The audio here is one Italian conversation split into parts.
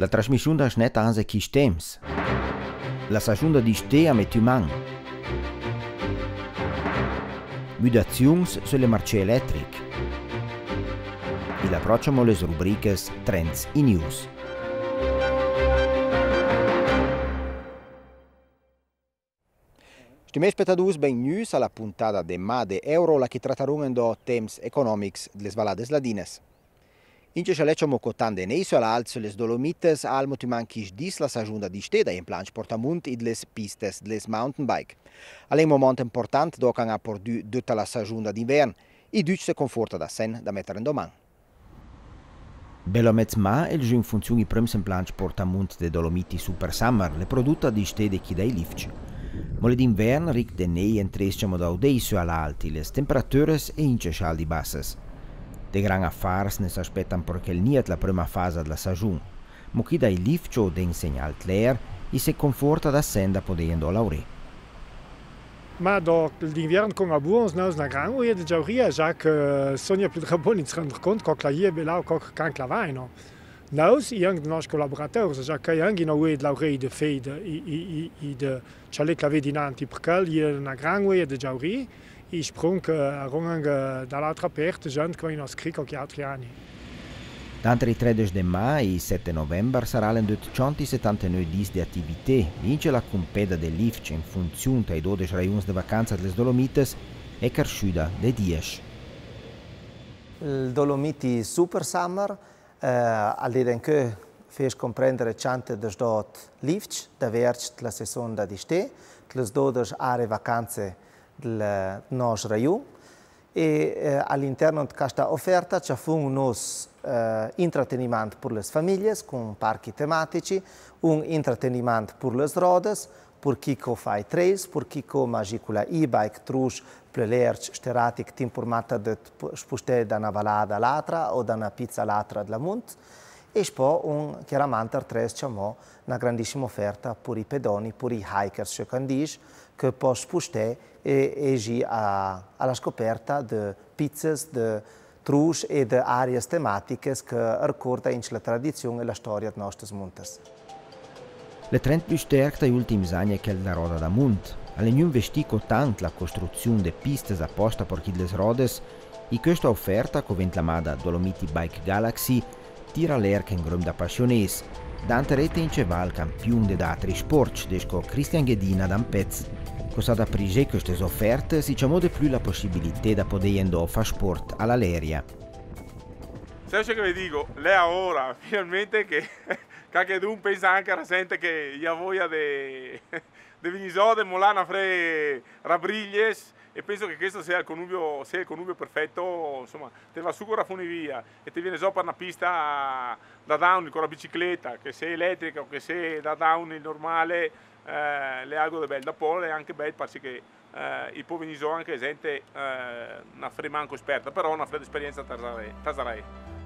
la trasmissione da snet anse chi stems. La stagione di ste a metuman. Mudazions sulle marce elettriche. E l'approcciamo le rubriche Trends e News. Stiamo aspettando ben news alla puntata de Made Euro la che tratteremo do tems economics delle Valades Ladines. In ce lecciamo cotande neiso all'alzo les Dolomites al motimanchis dis la stagione di steda in planch portamunt e les pistes les mountain bike. Alle un momento importante do can ha pordu tutta la stagione d'inverno e duc se conforta da sen da mettere in domani. Bello mezz'ma il giun funzioni i primi planch portamunt de Dolomiti Super Summer le produtta di stede chi dai lift. Mole d'inverno ric de nei entresciamo da udeiso all'alti les temperatures e ince scialdi basses. De gran affars ne s'aspettan perché il niet la prima fase della stagione, ma chi dai lift den segnal clair e se conforta da senda podendo laure. Ma do l'inverno con a buons naus na gran oie de jauria ja que sonia più drabon in rendre compte co claier belau co can clavaino. Naus i ang nos collaborateurs ja que ang in oie de laure de fede i de chalet clavé dinanti perché i na gran oie de jauria e sprung a rongang dall'altra parte gent che in scrico che altri anni. Tanto il 13 mai e 7 novembre saranno 279 dis di attività. Vince la compeda del lift in funzione dei 12 raions di vacanza delle Dolomites è cresciuta di 10. Il Dolomiti Super Summer all'idea che fa comprendere certe des dot lift da verso la stagione di ste, le 12 aree vacanze del nostro rayon e all'interno di questa offerta c'è un intrattenimento per le famiglie con parchi tematici, un intrattenimento per le rodes, per chi fa i trails, per chi magicula e-bike, trush, plelerci, steratic, timpurmata di spostare da una vallata all'altra o da una pizza all'altra della Mont. E poi chiaramente c'è una grandissima offerta per i pedoni, per i hikers secondis, che possono spostare e alla scoperta di pizzas, di trush e di aree tematiche che ricordano la tradizione e la storia delle nostre montes. Le trend più sterke degli ultimi anni è che la roda da Mont. Alle non investito tanto la costruzione di piste apposta per chi le rodes e questa offerta, che viene chiamata Dolomiti Bike Galaxy, tira l'erca in grum da passionesi. Dante rete in ceval campione di altri sport, desco Christian Ghedina da un pezzo. Cosa da prige queste offerte, si c'è di più la possibilità di poter fare sport all'aerea. Sai che vi dico, lei ora finalmente che qualcuno pensa anche a gente che ha voglia di venire di Molana fare rabriglies e penso che questo sia il connubio perfetto, insomma, te va su con la funivia e ti viene già per una pista da down con la bicicletta, che sia elettrica o che sia da down il normale, le algo di bello. Dopo è anche bello perché il può venire anche gente una fremanco esperta, però una fredda esperienza tasarei.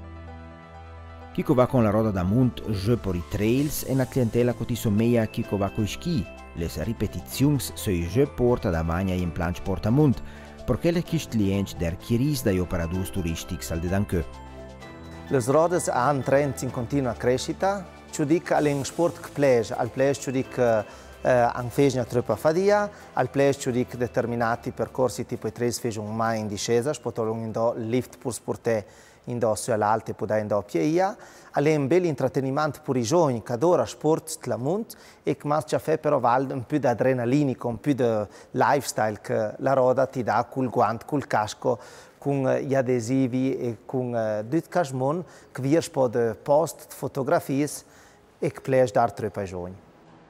Chi va con la roda da Mont, je per i trails e una clientela che ti somiglia a chi va con i ski. Le ripetizioni sui je porta da magna in planch porta Mont, perché le clienti der chiris dai operatori turistici al dedanque. Le rodes hanno un trend in continua crescita. Ci dico all'in sport che piace, al piace ci dico an fece troppa fadia, al piace ci dico determinati percorsi tipo i trails fece un mai in discesa, spotolong in do lift per sportare in do su all'alte poi in do pieia, alle un bel intrattenimento per i giovani che adora sport la Mont e che ma ci fa però un po' di adrenalina, un po' di lifestyle che la roda ti dà col guanto, col casco, con gli adesivi e con tutto casmon che vi un po' di post, fotografie e che piace dar troppo ai giovani.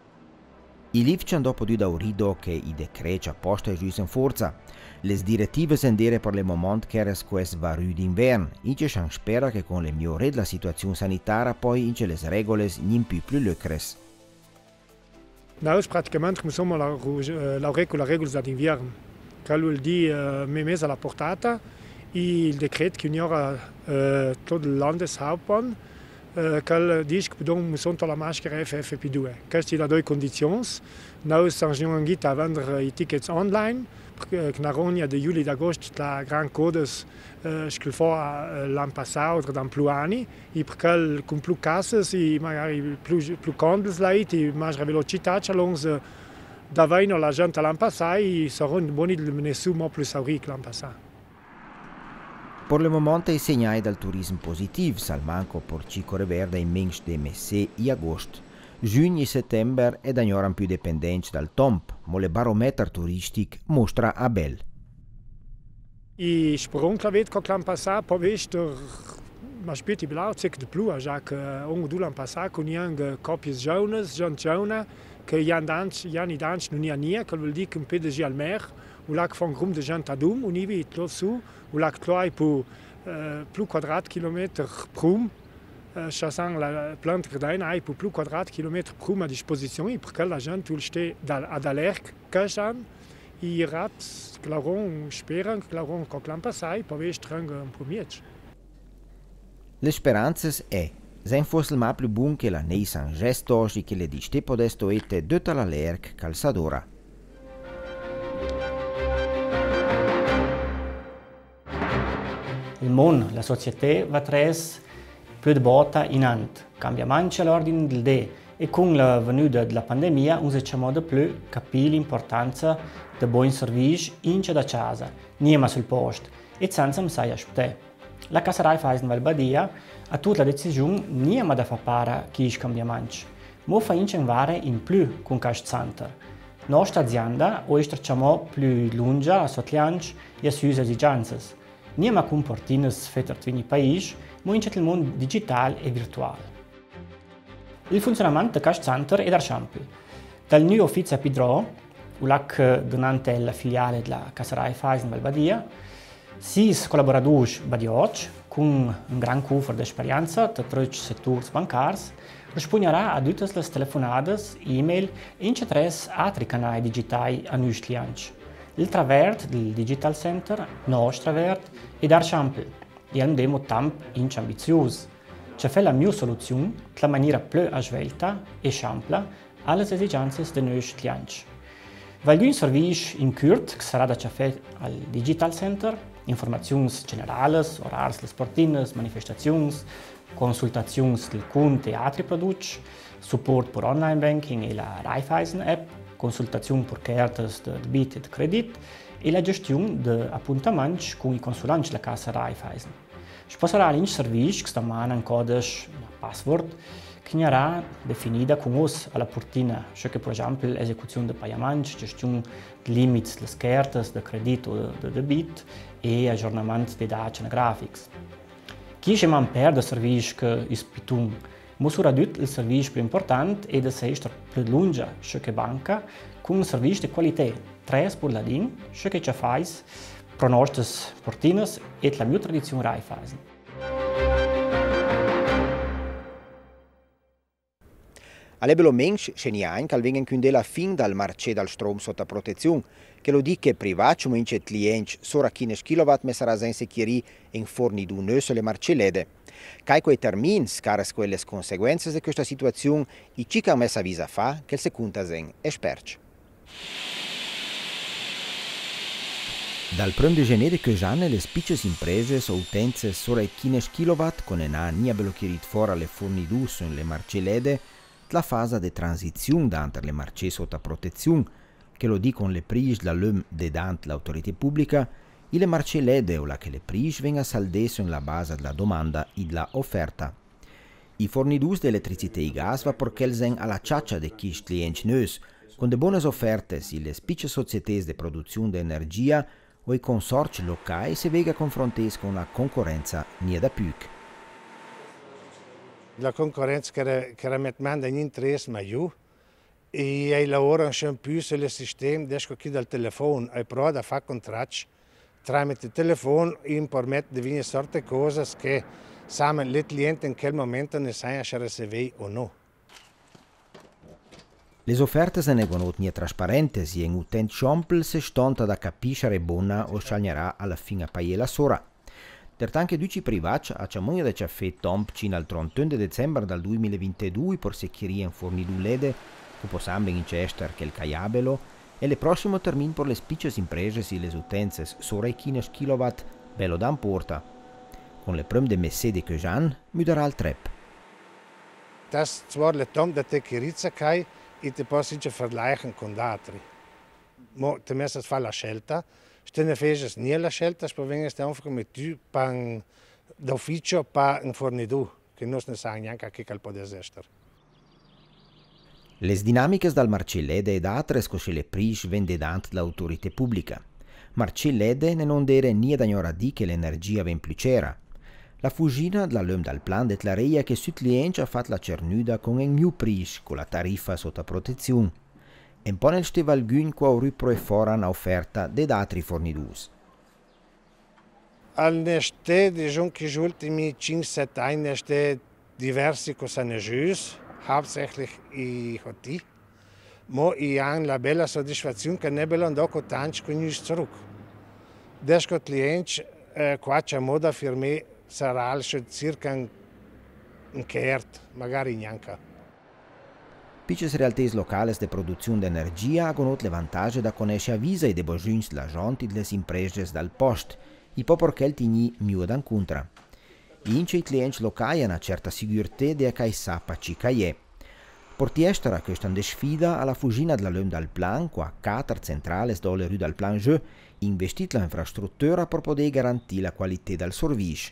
I lift hanno dopo da urido che i decreti apposta giù in forza. Le direttive sendere per le moment che era questo vario d'inverno. Ince si spera che con le migliori della situazione sanitaria poi ince le regole non più lucres. Noi praticamente insomma la regola d'inverno. Quello vuol dire messa alla portata e il decreto che ignora tutto il Landeshauptmann che dice che dobbiamo usare la maschera FFP2. Queste sono le due condizioni. Noi stiamo a vendere i tickets online, perché nell'anno di luglio e agosto la gran coda che fa l'anno passato o da più anni, e perché con più casse e magari più candles, e maggiore velocità, davvero la gente l'anno passato e saranno buoni di nessuno più sauri che l'anno passato. Per il momento i segnali del turismo positivo, salmanco per Cicore Verde in mens de mese e agosto. Giugno e settembre è da ancora più dipendenti dal tempo, ma il barometro turistico mostra a bel. I sprongklavet che l'anno passato, poi visto, ma spietti blau, c'è di più, già che l'anno passato con anche coppie giovani, che gli anni danci non è niente, che vuol dire che un po' di al mare, o là che fa un gruppo di gente ad o nivi è su, o là che trovi più quadratkilometri prum, chassant la plante che hai più quadratkilometri prum a disposizione, perché la gente sta ad allerg, cascian, e i rat, che sperano che l'anno passato, poi stranga un po' meglio. Le speranze è se fosse il più buon che la nei san gestosi che le diste podesto ete tutta la lerc calzadora. Il mondo, la società va tres più di botta in ant, cambiamenti all'ordine del dì e con la venuta della pandemia non si di più capire l'importanza di buoni servizi in da casa, niente sul posto e senza mai aspettare. La Casa Raiffeisen Val Badia ha tutta la decisione niente da fare para chi i cambiamenti, ma fa incentivare in più con questo center. La nostra azienda oggi è più lunga a sottolinci e a sue esigenze. Niente con portine fatte in paese, ma in il mondo digitale e virtuale. Il funzionamento di questo center è da esempio. Dal nuovo ufficio a Pidro, donante la filiale della Casa Raiffeisen Val Badia, 6 collaboratori badioci con un gran cuffer di esperienza da 3 settori bancari risponderà a tutte le telefonate, e-mail e in 3 altri canali digitali a nostri clienti. Il travert del Digital Center, nostro travert, è da esempio, e abbiamo tempo ambizioso. Ci fa la mia soluzione in maniera più svelta e semplice alle esigenze dei nostri clienti. Voglio un servizio in corto che sarà da fare al Digital Center, informazioni generali, orari sportivi, manifestazioni, consultazioni del conto e altri prodotti, supporto per online banking e la Raiffeisen app, consultazioni per carte di debito e di credito e la gestione di appuntamenti con i consulenti della Casa Raiffeisen. Si passerà in servizio che stamane un codice, una password, che sarà definita con us alla portina, cioè che per esempio l'esecuzione di pagamenti, gestione di limiti delle carte di credito o di debito e aggiornamento dei dati grafici. Chi ci man perde il servizio che ispitun, misura il servizio più importante è di essere più lunga, cioè che banca, con un servizio di qualità, 3 per la din, cioè che ci fai per le nostre portine e la mia tradizione Raiffeisen. All'ebelo mensch sceniain che vengono quindi la fin dal marché dal strom sotto protezione, che lo dice privato, ma in c'è clienti solo 15 kW sarà senza chiarire in forni di un le marché lede. Cai quei termini, caras quelle conseguenze di questa situazione, i cica messa visa fa che il secondo sen esperti. Dal 1 gennaio di quest'anno le piccole imprese o utenze solo 15 kW con una nia blocchiarit fuori alle forniture sulle marché lede, la fase di transizione dante le marché sotto protezione, che lo dicono le prige da l'uomo de dante l'autorità pubblica, e le marché lede o la che le prige venga saldate sulla base della domanda e della offerta. I fornitori di elettricità e gas va perché sono alla caccia di chi clienti neus, con le buone offerte e le piccole società di produzione di energia o i consorzi locali si venga confrontati con una concorrenza nie da più. La concorrenza che manda in interesse maggiore e lavorano sempre più sul sistema dal telefono e prova a fare contratti tramite il telefono e permette di venire certe cose che sanno i clienti in quel momento ne sanno se ricevere o no. Le offerte sono non trasparenti e in utente sample si stanno da capire buona o sceglierà alla fine a pagare la sora. Anche duci privati a Ciamonia da Ciaffè Tomp cino al 31 dicembre del 2022 per secchiria in fornidu lede, che possiamo in Chester che il Caiabelo, e il prossimo termine per le spicce imprese e le utenze sopra i 15 kW bello da porta. Con le prime de messe de Cojan, muderà il trep. Das zwar le Tom da te chirizza kai, e te posso vergleichen con altri. Ma te messo fa la scelta. Stene fece nie la scelta, spavenge sta einfach mit tu pan d'ufficio pa un fornidu, che non ne sa neanche che cal può esistere. Le dinamiche dal Marcellede ed altre scosce le pris vendedant l'autorità pubblica. Marcellede ne non dere nie da gnora di che l'energia ven più c'era. La fugina della l'om dal plan declareia che Südlienz ha fatto la cernuda con un new pris con la tariffa sotto protezione. E poi nel stevalgun qua ripro e foran offerta de altri fornidus. Al neste diciamo che gli ultimi 5-7 anni neste diversi cosanejus, hauptsächlich i hoti, ma i hanno la bella soddisfazione che ne bello dopo tanti con noi zurück. Desco clienti qua c'è moda per me sarà circa un quart, magari neanche. Piches realtà locali de produzione d'energia hanno le vantaggi da conoscere a visa e de bojuns la gente e le imprese dal post, e poi perché il tigni mieux d'incontra. Ince i clienti locali hanno una certa sicurezza di che sappa ci è. Portiestera questa sfida alla fugina della l'om dal plan, qua 4 centrali dolle rue dal plan jeu, investito l'infrastruttura per poter garantire la qualità del servizio.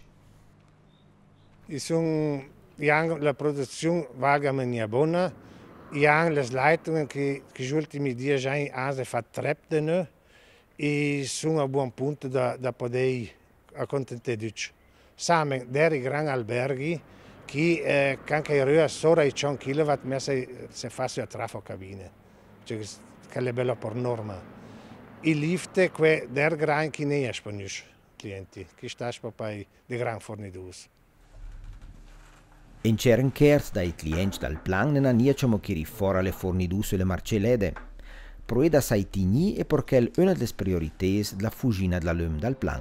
La produzione vagamente buona. Ja, le leitungen che gli ultimi 10 anni hanno fatto trepte e sono a buon punto da poter accontentare. Siamo dei grandi alberghi che anche in sopra i 100 kW si fa a trafo cabine, cioè che è bello per norma. I lift che der grandi che ne escono clienti, che sta per i grandi fornitori. In cercare dai clienti dal plan non hanno che fuori le forniture sulle Marcellede. Però da sai tigni e perché è una delle priorità della fugina della l'om dal plan.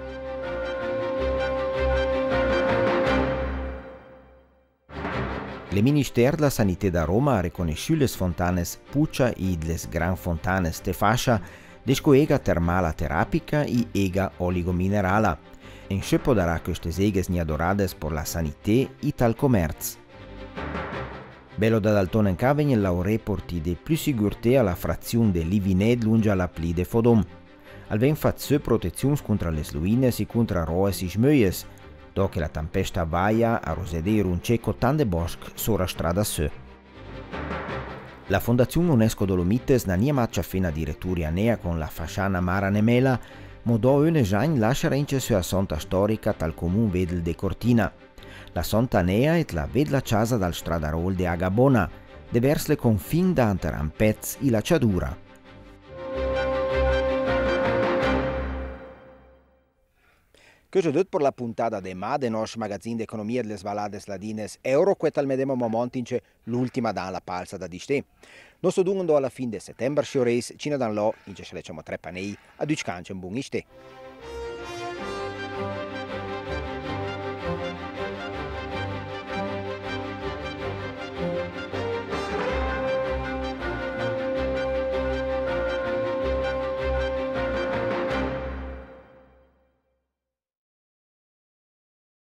Il Ministero della Sanità da Roma ha riconosciuto le fontane Puccia e le grandi fontane Stefascia desco ega termala terapica e ega oligominerala. In scepo darà queste seghe adorate per la sanità e tal commercio. Bello da Dalton in Cavegn il reporti de più sicurezza alla frazione de Livined lunge alla pli de Fodom. Alven fatto protezione contro le sluines e contro roes e schmöies, dopo la tempesta vaia a rosedere un cieco tante boschi sulla strada su. La Fondazione UNESCO Dolomites non è mai fino addirittura nea con la fasciana Mara Nemela, ma da un giorno lascia rince sulla sonta storica tal comune Vedel de Cortina. La sonta nea è la vedla casa dal stradarol de Agabona, de vers le confin d'anter Ampez e la Ciadura. Questo è tutto per la puntata di Ma del nostro magazzino d'economia delle Svalade Ladines Euro, che al medesimo momento c'è l'ultima dalla palza da diste. Noi sto alla fine di settembre, ci ne dan là, in ce le 3 panei, a 2 canci un buon iste.